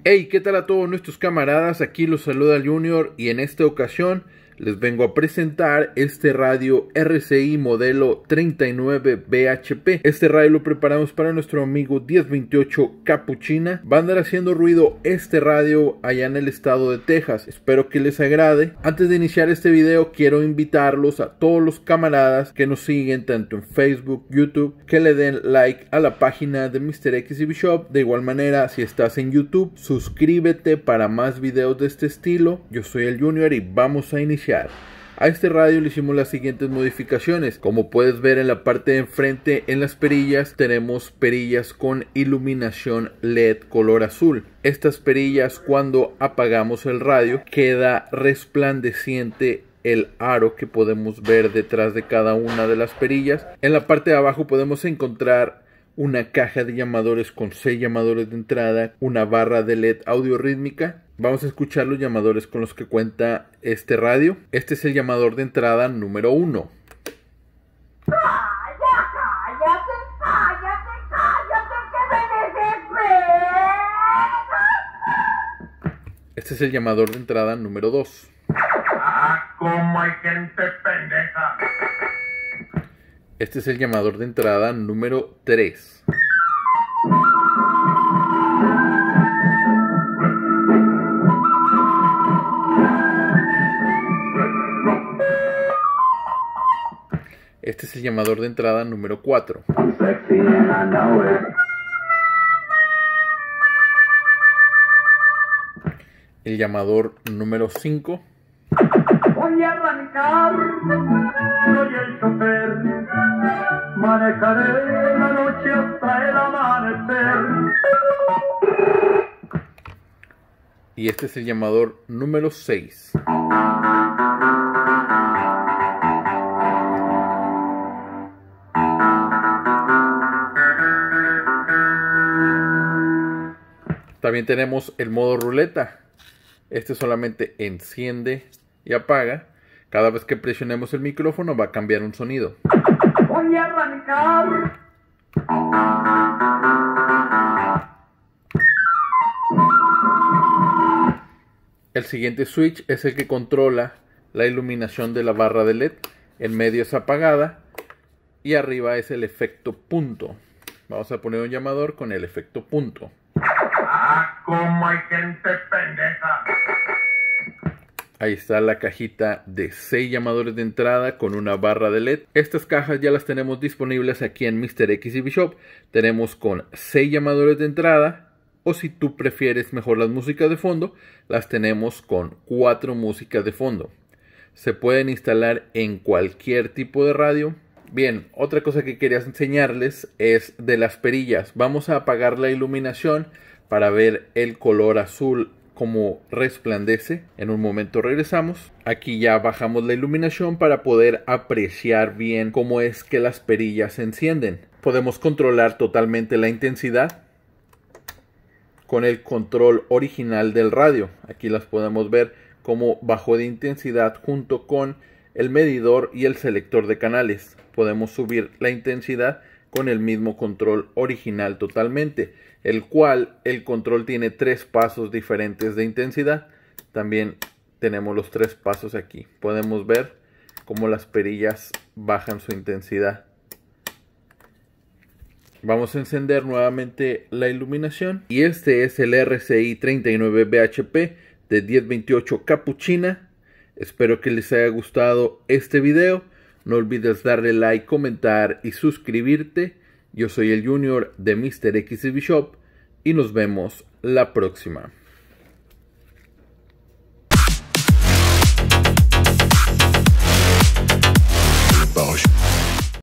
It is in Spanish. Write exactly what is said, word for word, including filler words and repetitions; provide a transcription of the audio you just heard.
Hey, ¿qué tal a todos nuestros camaradas? Aquí los saluda el Junior y en esta ocasión les vengo a presentar este radio R C I modelo treinta y nueve B H P. Este radio lo preparamos para nuestro amigo diez veintiocho Capuchina. Va a andar haciendo ruido este radio allá en el estado de Texas. Espero que les agrade. Antes de iniciar este video quiero invitarlos a todos los camaradas que nos siguen tanto en Facebook, YouTube, que le den like a la página de mister X C B Shop. De igual manera, si estás en YouTube, suscríbete para más videos de este estilo. Yo soy el Junior y vamos a iniciar. A este radio le hicimos las siguientes modificaciones. Como puedes ver en la parte de enfrente, en las perillas, tenemos perillas con iluminación L E D color azul. Estas perillas, cuando apagamos el radio, queda resplandeciente el aro que podemos ver detrás de cada una de las perillas. En la parte de abajo podemos encontrar una caja de llamadores con seis llamadores de entrada, una barra de L E D audio rítmica. Vamos a escuchar los llamadores con los que cuenta este radio. Este es el llamador de entrada número uno. ¡Cállate, cállate, cállate, cállate, que me desespera! Este es el llamador de entrada número dos. ¡Ah, cómo hay gente pendeja! Este es el llamador de entrada número tres. Este es el llamador de entrada número cuatro. El llamador número cinco. Voy a arrancar, soy el chofer, manejaré la noche hasta el amanecer. Y este es el llamador número seis. También tenemos el modo ruleta. Este solamente enciende y apaga. Cada vez que presionemos el micrófono va a cambiar un sonido. Voy a arrancar. El siguiente switch es el que controla la iluminación de la barra de L E D. En medio es apagada y arriba es el efecto punto. Vamos a poner un llamador con el efecto punto. ¡Ah, cómo hay gente pendeja! Ahí está la cajita de seis llamadores de entrada con una barra de L E D. Estas cajas ya las tenemos disponibles aquí en mister X C B Shop. Tenemos con seis llamadores de entrada, o si tú prefieres mejor las músicas de fondo, las tenemos con cuatro músicas de fondo. Se pueden instalar en cualquier tipo de radio. Bien, otra cosa que quería enseñarles es de las perillas. Vamos a apagar la iluminación para ver el color azul como resplandece. En un momento regresamos. Aquí ya bajamos la iluminación para poder apreciar bien cómo es que las perillas se encienden. Podemos controlar totalmente la intensidad con el control original del radio. Aquí las podemos ver como bajó de intensidad junto con el medidor y el selector de canales. Podemos subir la intensidad con el mismo control original totalmente, el cual el control tiene tres pasos diferentes de intensidad. También tenemos los tres pasos aquí. Podemos ver cómo las perillas bajan su intensidad. Vamos a encender nuevamente la iluminación. Y este es el R C I treinta y nueve B H P de diez veintiocho Capuchina. Espero que les haya gustado este video. No olvides darle like, comentar y suscribirte. Yo soy el Junior de mister X C B Shop y nos vemos la próxima. Bosch.